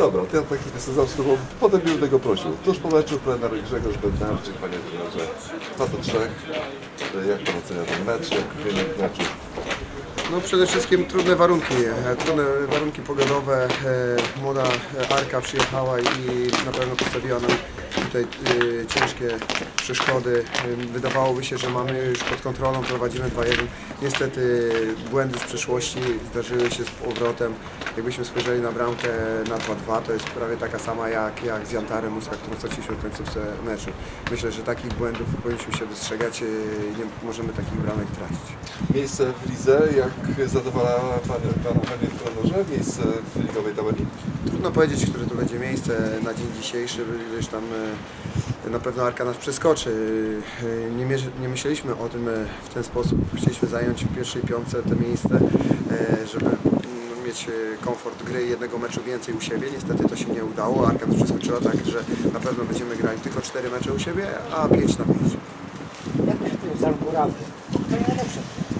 Dobra, to ja tak zawsze, bo potem bym tego prosił. Tuż po meczu trener Grzegorz Bednarczyk, panie trenerze, 2-3. Jak pan ocenia ten mecz, jak wynik meczu? No przede wszystkim trudne warunki pogodowe. Młoda Arka przyjechała i na pewno postawiła nam tutaj ciężkie przeszkody. Wydawałoby się, że mamy już pod kontrolą, prowadzimy 2-1. Niestety błędy z przeszłości zdarzyły się z powrotem. Jakbyśmy spojrzeli na bramkę na 2-2, to jest prawie taka sama jak z Jantarem Muska, którą straciliśmy w końcówce meczu. Myślę, że takich błędów powinniśmy się wystrzegać i nie możemy takich bramek tracić. Miejsce w lidze, jak zadowala Pana panie trenerze? Miejsce w ligowej tabeli? Trudno powiedzieć, które to będzie miejsce na dzień dzisiejszy, gdyż tam na pewno Arka nas przeskoczy. Nie myśleliśmy o tym w ten sposób. Chcieliśmy zająć w pierwszej piątce to miejsce, żeby mieć komfort gry i jednego meczu więcej u siebie. Niestety to się nie udało. Arka nas przeskoczyła tak, że na pewno będziemy grali tylko 4 mecze u siebie, a 5 na wyjeździe. Jak myślisz, za górami? To nie najlepsze.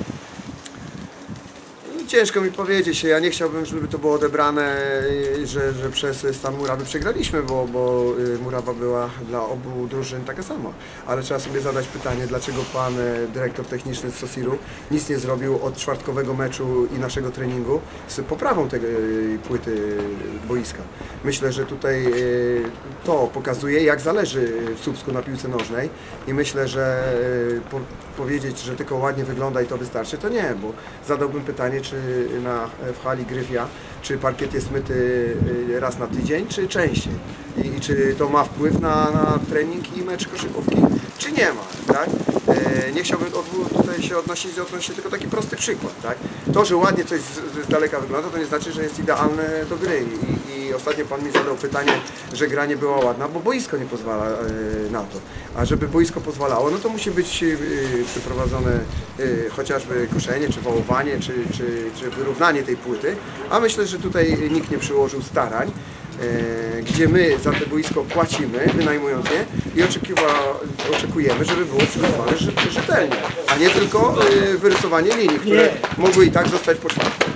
Ciężko mi powiedzieć, ja nie chciałbym, żeby to było odebrane, że przez stan Murawy przegraliśmy, bo Murawa była dla obu drużyn taka sama. Ale trzeba sobie zadać pytanie, dlaczego pan dyrektor techniczny z Sosiru nic nie zrobił od czwartkowego meczu i naszego treningu z poprawą tej płyty boiska. Myślę, że tutaj to pokazuje, jak zależy w Słupsku na piłce nożnej i myślę, że powiedzieć, że tylko ładnie wygląda i to wystarczy, to nie, bo zadałbym pytanie, czy w hali Gryfia, czy parkiet jest myty raz na tydzień, czy częściej i czy to ma wpływ na trening i mecz koszykówki, czy nie ma, tak? Nie chciałbym tutaj się odnosić tylko taki prosty przykład, tak? To, że ładnie coś z daleka wygląda, to nie znaczy, że jest idealne do gry i ostatnio pan mi zadał pytanie, że gra nie była ładna, bo boisko nie pozwala na to, a żeby boisko pozwalało, no to musi być przeprowadzone chociażby koszenie, czy wołowanie, czy wyrównanie tej płyty, a myślę, że tutaj nikt nie przyłożył starań, gdzie my za to boisko płacimy, wynajmując je i oczekujemy, żeby było przygotowane rzetelnie, a nie tylko wyrysowanie linii, które mogły i tak zostać poczwarte.